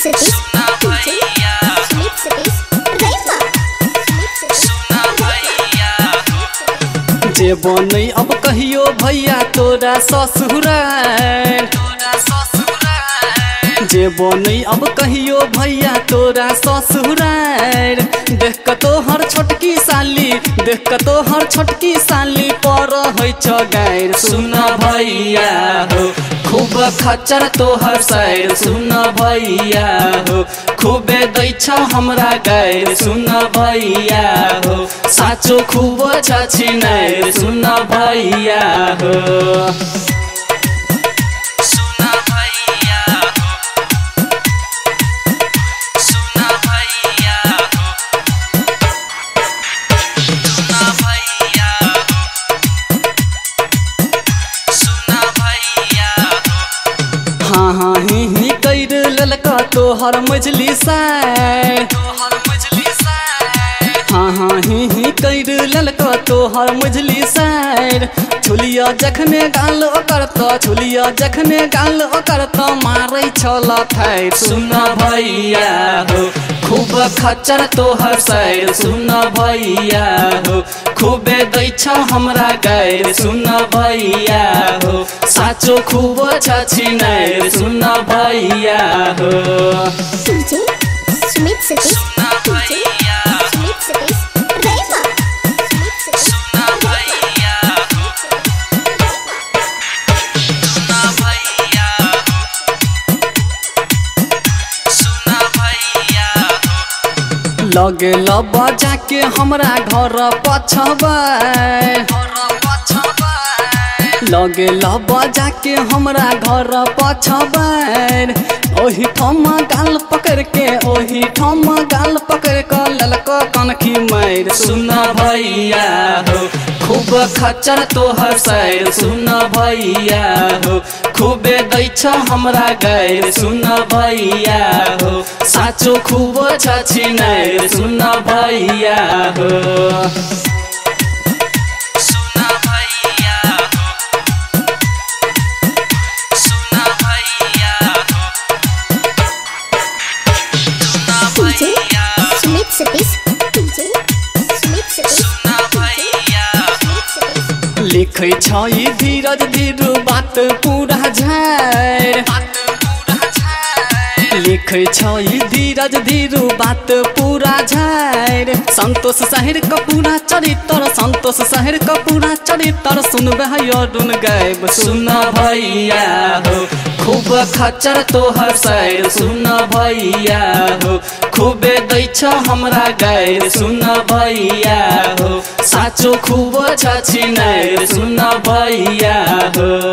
Satish, Sweet Satish, Rema. जे बनै अब कहियो भैया तोरा ससुराल, जे बनै अब कहियो भैया तोरा ससुराल। देख क तोहर छोटकी साली, देख क तोहर छोटकी साली पर होइ छ गायर। सुन भैया हो खूब खच्चर तोहर सैर। सुन भैया हो खूबे दै छ हमरा गायर। सुन भैया हो साँचो खूब छ छिनाएर। सुन भैया हो हाँ हाँ ही कैर ललका तोहर मजली साय। हाँ हाँ ही कैर ललका तोहर मजली सायर। छुलिया जखने गाल ओकर त, छुलिया जखने गाल ओकर त मारै छल थाइ। सुन भैया हो खूब खच्चर तोहर सैर। सुन भैया हो खूबे दै छ हमरा गायर। सुन भैया हो साँचो खूब छ छिनाएर। सुन भैया हो DJ, Sweet Satish, Sweet Satish, Rema. लगे लबा जाके हमरा घर पछबै, लगे लबा जाके हमरा घर पछबै। ओही ठमा गाल पकड़ के, ओही ठमा गाल पकड़ के ललका कनखी मार। सुन भैया हो खूब खच्चर तोहर सैर। सुन भैया हो खूबे दै छ हमरा गायर। सुन भैया हो साँचो खूब छ छिनाएर। सुन भैया हो DJ, Sweet Satish, Sweet Satish, लिखै छ ई धीरज धीरू बात पूरा झार। लिखै छ ई धीरज धीरू बात पूरा झार। संतोष शहर का पूरा चरित्र, संतोष शहर का पूरा चरित्र सुनबे अरुण गायब। सुन भैया हो खूब खच्चर तोहर सैर। सुन भैया हो खूबे दै छ हमरा गायर। सुन भैया हो साँचो खूब छ छिनाएर। सुन भैया हो